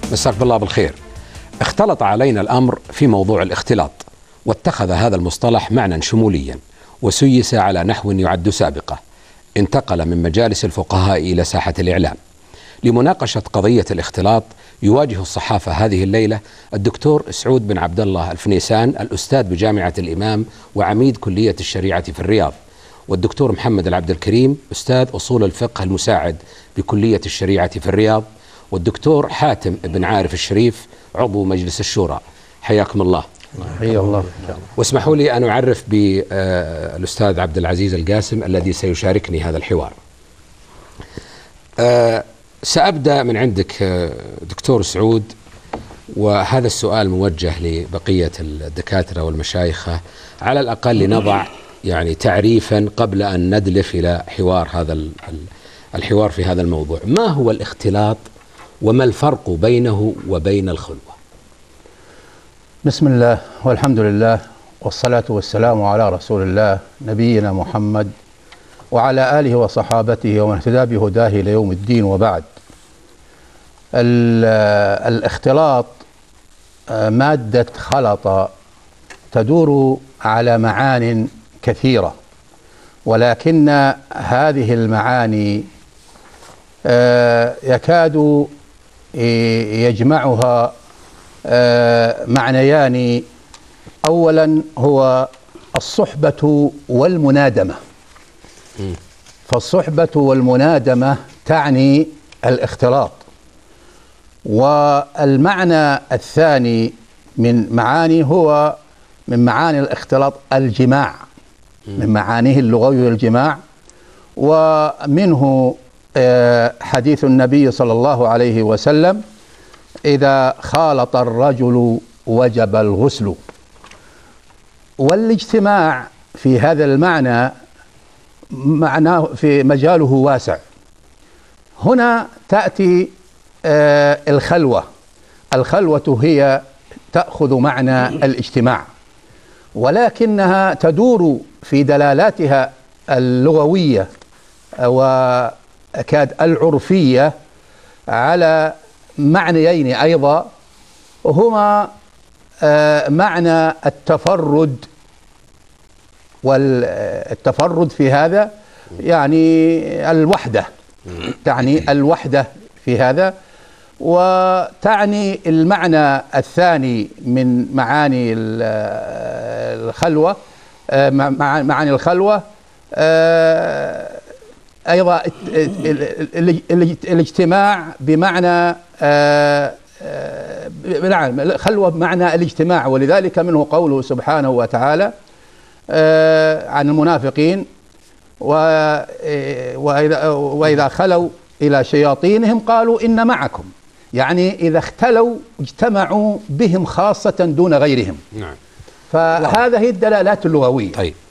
مساك بالله بالخير. اختلط علينا الأمر في موضوع الاختلاط، واتخذ هذا المصطلح معنى شموليا وسيس على نحو يعد سابقة، انتقل من مجالس الفقهاء إلى ساحة الإعلام. لمناقشة قضية الاختلاط يواجه الصحافة هذه الليلة الدكتور سعود بن عبد الله الفنيسان، الأستاذ بجامعة الإمام وعميد كلية الشريعة في الرياض، والدكتور محمد العبد الكريم أستاذ أصول الفقه المساعد بكلية الشريعة في الرياض، والدكتور حاتم بن عارف الشريف عضو مجلس الشورى. حياكم الله. حيا الله. واسمحوا لي أن أعرف بالأستاذ عبد العزيز القاسم الذي سيشاركني هذا الحوار. سأبدأ من عندك دكتور سعود، وهذا السؤال موجه لبقية الدكاترة والمشايخة، على الأقل لنضع يعني تعريفا قبل أن ندلف إلى حوار هذا الحوار في هذا الموضوع. ما هو الاختلاط وما الفرق بينه وبين الخلوة؟ بسم الله والحمد لله والصلاة والسلام على رسول الله نبينا محمد وعلى آله وصحابته ومن اهتدى بهداه إلى يوم الدين، وبعد. الاختلاط مادة خلط تدور على معان كثيرة، ولكن هذه المعاني يكاد يجمعها معنيان. أولا هو الصحبة والمنادمة، فالصحبة والمنادمة تعني الاختلاط. والمعنى الثاني من معاني الاختلاط الجماع، من معانيه اللغوية الجماع، ومنه حديث النبي صلى الله عليه وسلم: إذا خالط الرجل وجب الغسل. والاجتماع في هذا المعنى معناه في مجاله واسع. هنا تأتي الخلوة. الخلوة هي تأخذ معنى الاجتماع، ولكنها تدور في دلالاتها اللغوية وأكاد العرفية على معنيين أيضا، هما معنى التفرد، والتفرد في هذا يعني الوحدة، تعني الوحدة في هذا. وتعني المعنى الثاني من معاني الخلوة، معاني الخلوة أيضا الاجتماع بمعنى خلوة بمعنى الاجتماع. ولذلك منه قوله سبحانه وتعالى عن المنافقين: وإذا خلوا إلى شياطينهم قالوا إن معكم، يعني إذا اختلوا اجتمعوا بهم خاصة دون غيرهم. نعم. فهذه الدلالات اللغوية. طيب.